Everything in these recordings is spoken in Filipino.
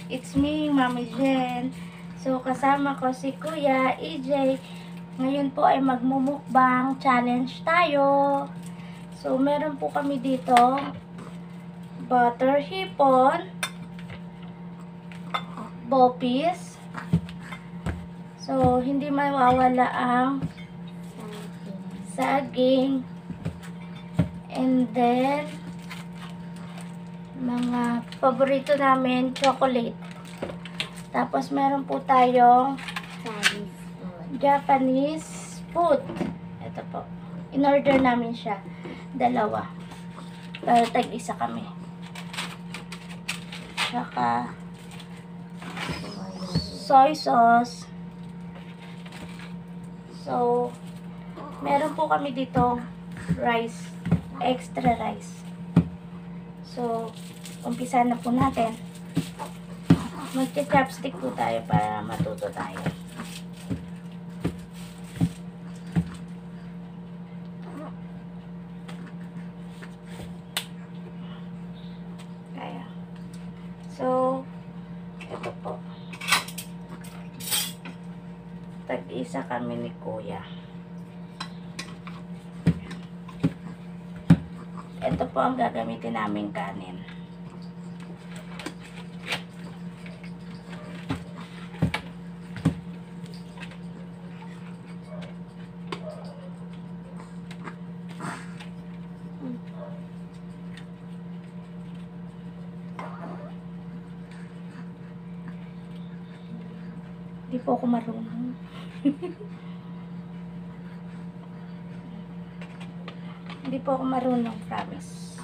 It's me, Mami Jen. So, kasama ko si Kuya EJ. Ngayon po ay magmumukbang challenge tayo. So, meron po kami dito butter hipon, bopis. So, hindi mawawala ang saging. And then, mga paborito namin, chocolate. Tapos, meron po tayong Japanese food. Ito po. In-order namin siya. Dalawa. Pero tag-isa kami. Tsaka, soy sauce. So, meron po kami dito rice. Extra rice. So, umpisa na po natin. Magcha-chopstick po tayo para matuto tayo. Kaya. So, ito po. Tag-isa kami ni Kuya. Ito po ang gagamitin naming kanin. Hindi po ako marunong. Hindi po ako marunong, promise.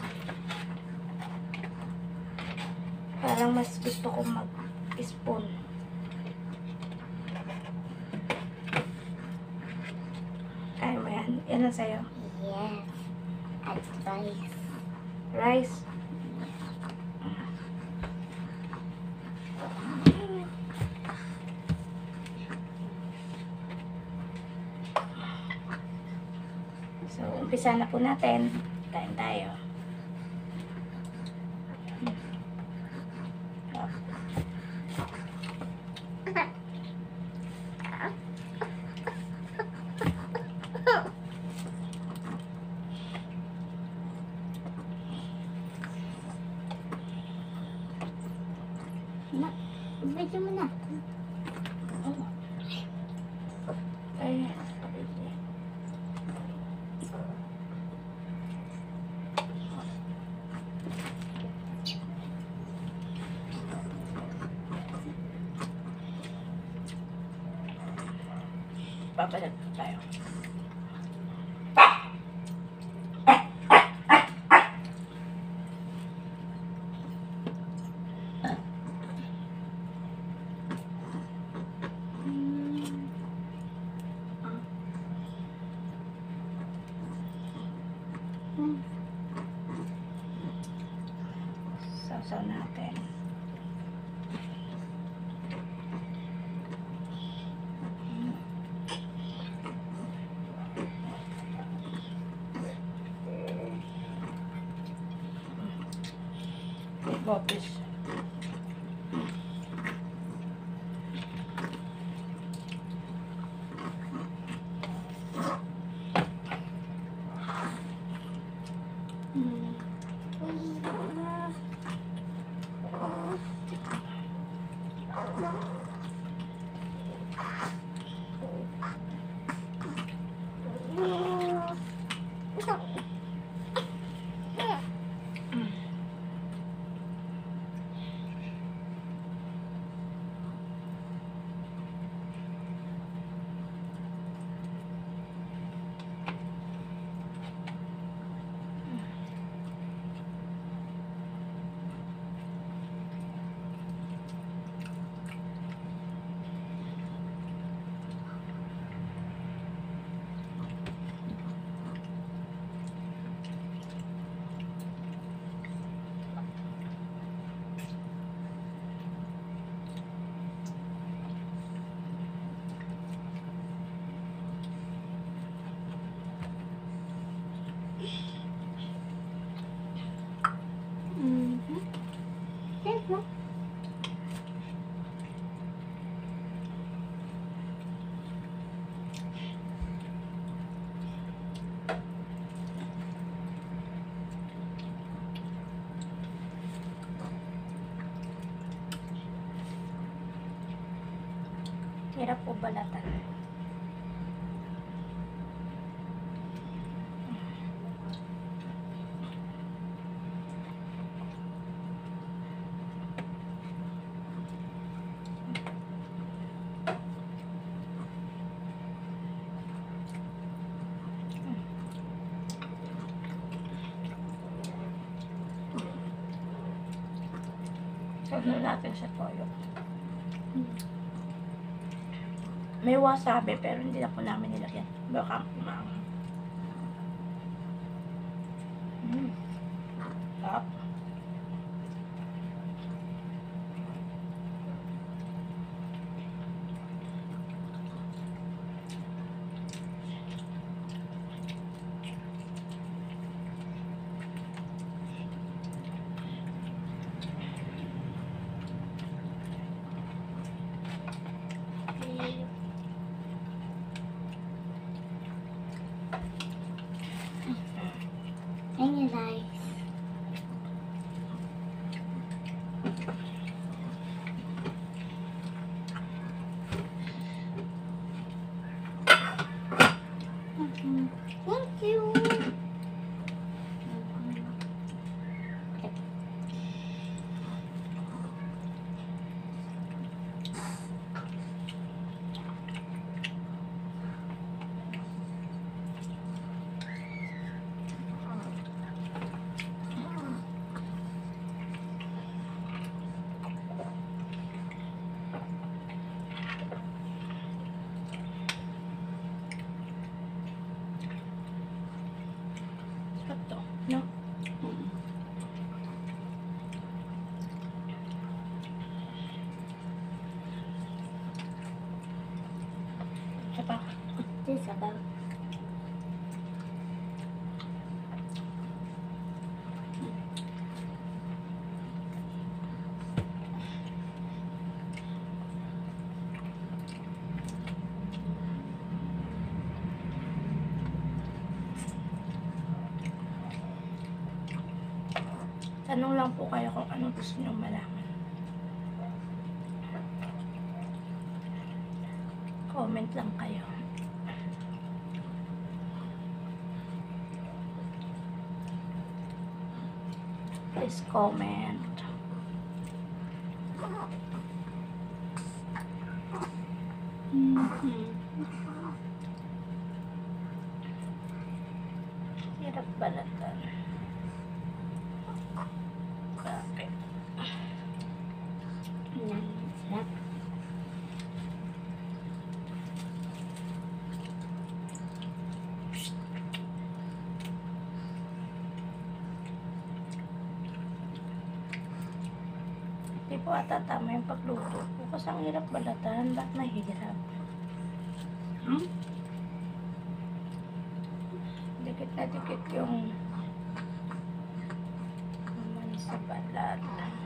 Parang mas gusto ko mag-spoon. Kaya mo yan? Yan ang sa'yo. Yes. At rice. Rice. So, umpisa na po natin. Kain tayo. Medyo mo na. Ay. Papalag tayo. Sausaw natin. Bopis. Hirap po balatan. Tignan natin sa toyo. May wasabi pero hindi na po namin nilagyan. Baka umaang. Sarap. Thank you guys. Thank you. Sarap to. No? Isa pa. This about. Tanong lang po kayo kung ano gusto nyo malaman. Comment lang kayo. Please comment. Hirap balatan. Bakit? Sarap. Hindi po ata tama yung pagluto ko. Kasi ang hirap balatan. Ba't mahirap? Dikit na dikit yung naman sa balat.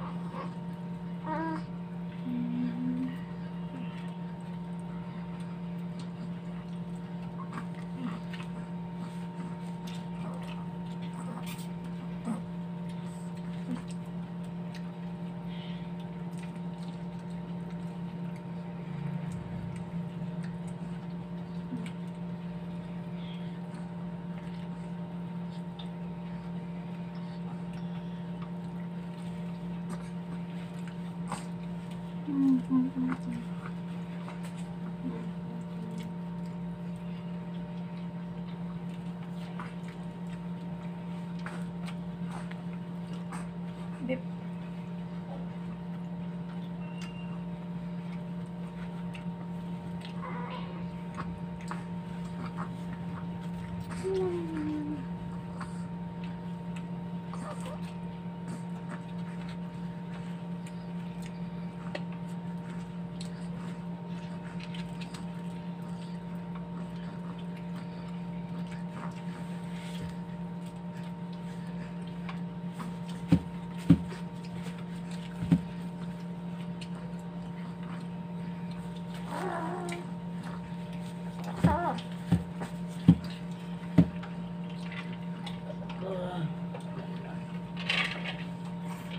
Bip.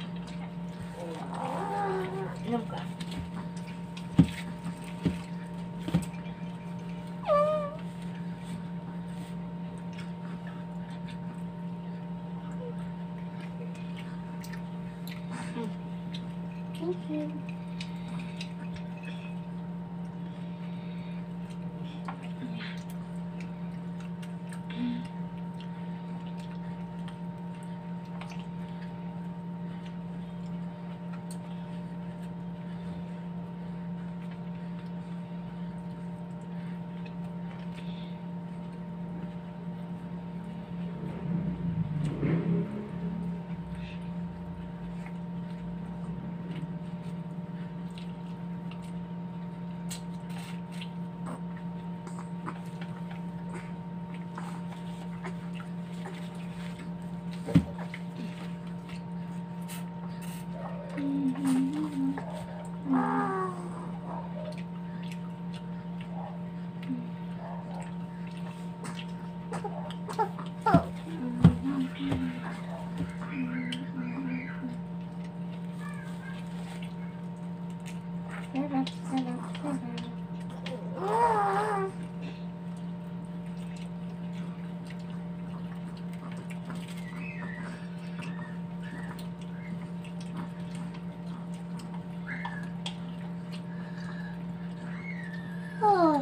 Inom ka. Sarap, sarap, sarap. Oh.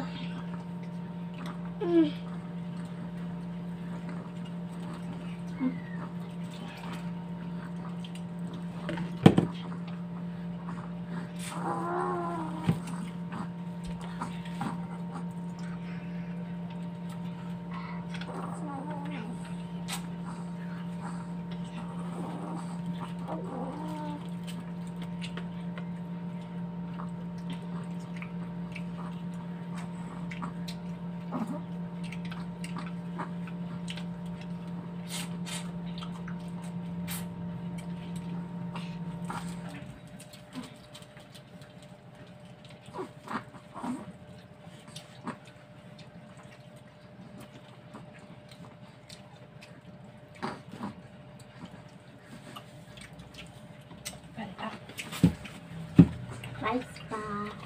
Rice pa.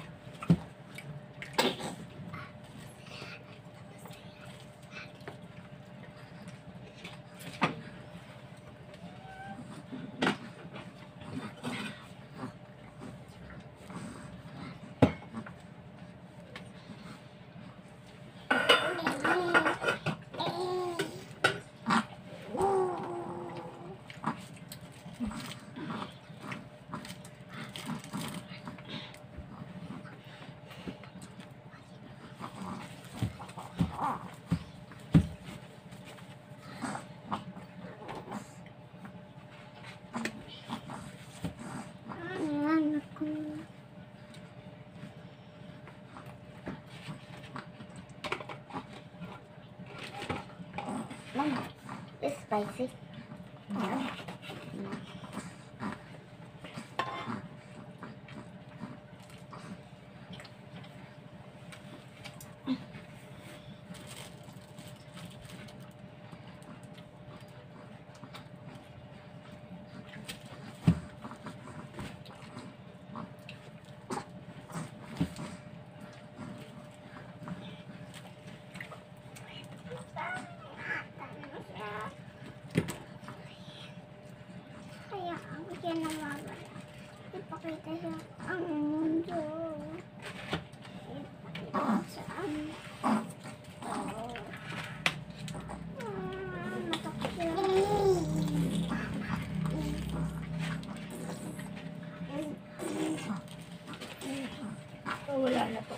Anak ko. Mama, it's spicy. Yeah. Kaya ako siya nawawala. Ipakita siya ang mundo. Ipakita sa amin. Matakot siya. Wala na po.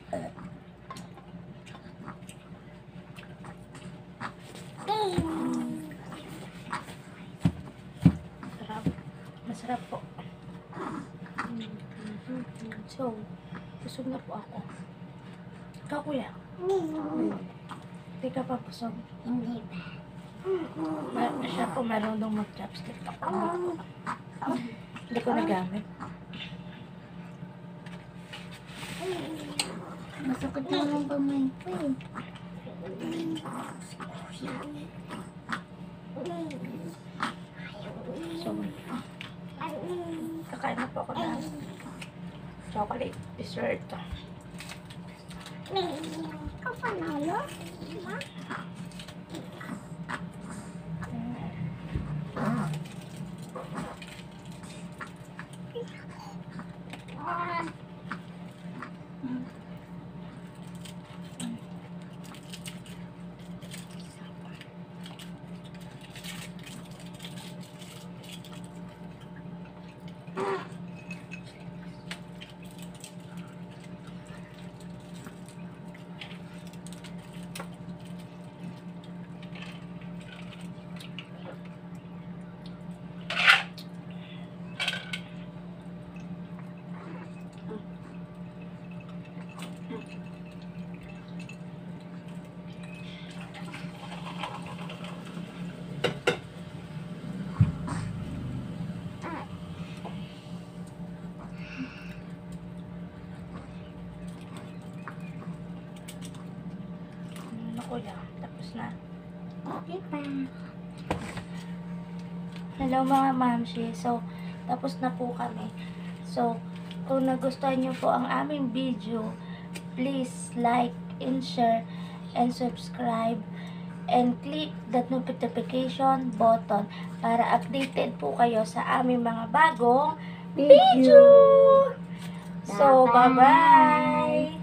Sarap. Masarap po. So, busog na po ako. Ikaw, kuya? Hindi ka pa busog. Hindi ba? Siya po marunong mag-chopstick. Ako hindi ko nagamit. Masakit lang ang kamay ko eh. So, kakain na po ako ng chocolate dessert. Ikaw panalo? Diba? Kuya, tapos na. Diba? Hello mga mamshi. So, tapos na po kami. So, kung nagustuhan niyo po ang aming video, please like and share and subscribe and click the notification button para updated po kayo sa aming mga bagong video. So, bye-bye!